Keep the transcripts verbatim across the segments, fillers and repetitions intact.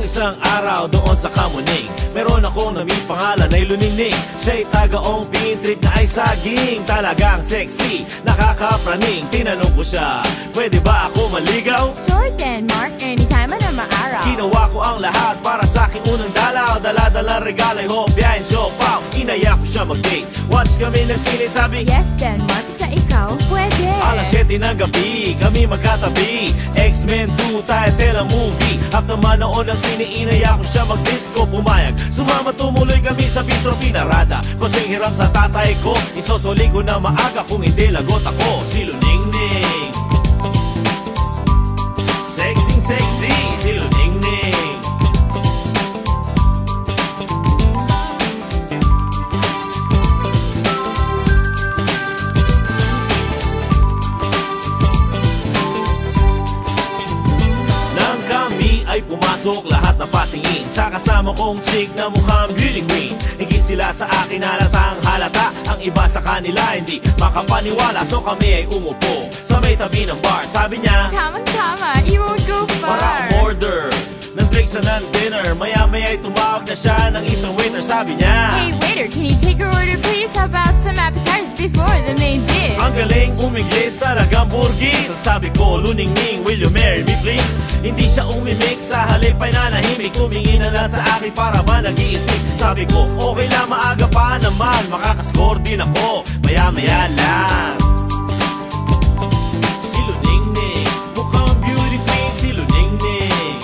Nung isang araw doon sa Kamuning, meron akong naming pangalan ay Luningning. Siya'y taga-ong pintrip na ay saging, talagang sexy, nakakapraning. Tinanong ko siya, pwede ba ako maligaw? Sure then, Mark, anytime na maaraw. Ginawa ko ang lahat para sa aking unang dalaw. Dala-dala regalo'y hopya and siopaw. Inaya ko siya mag-date, watch kami ng sine, sabi Yes then, Mark, sa ikaw, pwede. Alas siyete ng gabi, kami magkatabi. X-Men two tayo telemovie. After manood ng sine, inaya ko siya mag-disco. Pumayag, sumama tumuloy kami sa bistro pinarada. Konting hiram sa tatay ko, isosoli ko na maaga kung hindi lagot ako. Si Luningning, sexy sexy, si Luningning. Nang kami ay pumasok, lahat na patingin sa kasama kong chick na mukhang beauty queen. Higit sila sa akin, halatang halata. Ang iba sa kanila hindi makapaniwala. So kami ay umupo sa may tabi ng bar. Sabi niya, Tama-tama, you won't go far. para order ng drinks na ng dinner. Maya-maya ay tumawag na siya ng isang waiter. Sabi niya, Hey waiter, can you take your order please? How about some appetizers before the main dish? ang galing umingles, talagang burgis. Sabi ko, Luningning, will you marry me please? Hindi siya umimik, sa halip ay nanahimik. Tumingin na lang sa akin para ba nag-iisip. Sabi ko, okay lang, maaga pa naman, makakascore din ako, maya-maya lang. Si Luningning, mukhang beauty queen, si Luningning.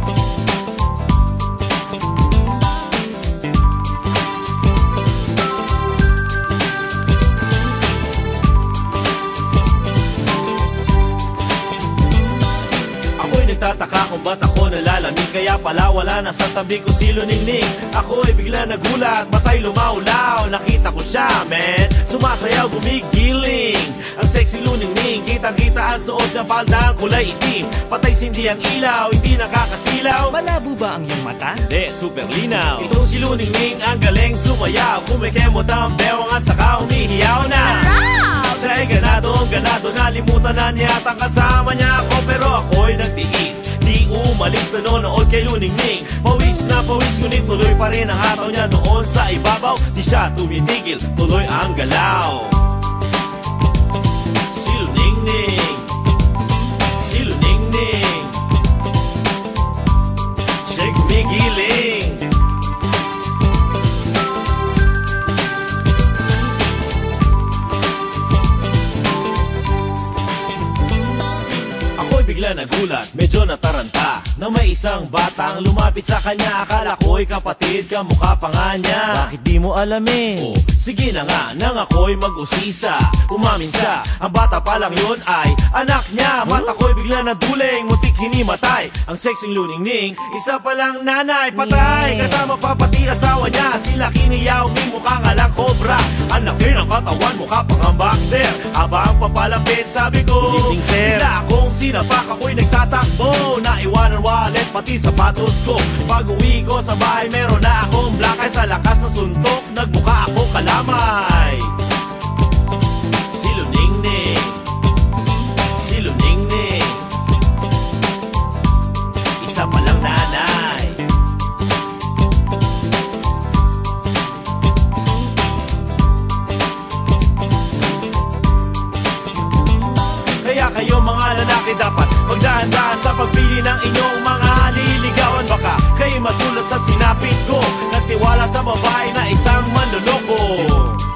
Ako'y nagtataka kung ba't ako nalalamig, kaya pala wala na sa tabi ko si Luningning. Ako'y bigla nagulat, matay lumaulaw. Nakita ko siya, man, sumasayaw, gumigiling. Ang sexy Luningning, kitang-kita ang suot ng palda, ang kulay itim. Patay sindi ang ilaw, hindi nakakasilaw. Malabo ba ang iyong mata? Hindi, super linaw. Ito si Luningning, ang galing sumayaw. Kumikemot ang bewang at saka umihiyaw na. Wow! Siya ay ganado, ganado, nalimutan na niya at ang kasama niya ako. Pero ako'y nagtiis, di umalis, nanonood kay Luningning. Pawis na pawis, ngunit tuloy pa rin ang hataw niya doon sa ibabaw. Di siya tumitigil, tuloy ang galaw. Si Luningning, si Luningning, siya'y gumigiling. Ako'y bigla nagulat, medyo nataranta, na may isang batang lumapit sa kanya. Akala ko'y kapatid, kamukha pa nga niya. Bakit di mo alamin? Oh, sige na nga, nang ako'y mag-usisa. Umamin siya, ang bata pa lang yun ay anak niya. Mata ko'y bigla naduling, muntik hinimatay. Ang sexing Luningning, isa palang nanay, patay. Kasama pa pati asawa niya, sila kiniyaw, may mukha nga lang cobra. Ang laki ng katawan, mukha pang ang boxer. Habang papalapit, sabi ko, Luningning, sir. bigla akong sinapak, ako'y nagtatakbo. Naiwanan wallet, pati sapatos ko. Pag uwi ko sa bahay, meron na akong black eye. Sa lakas sa suntok, nagbuka ako kalamay. Si Luningning, si Luningning, isa palang nanay. Kaya kayo mga lalaki dapat magdahan-dahan sa pagpili ng inyong mga liligawan. Baka kayo matulad sa sinapit ko, nagtiwala sa babae na isang manloloko.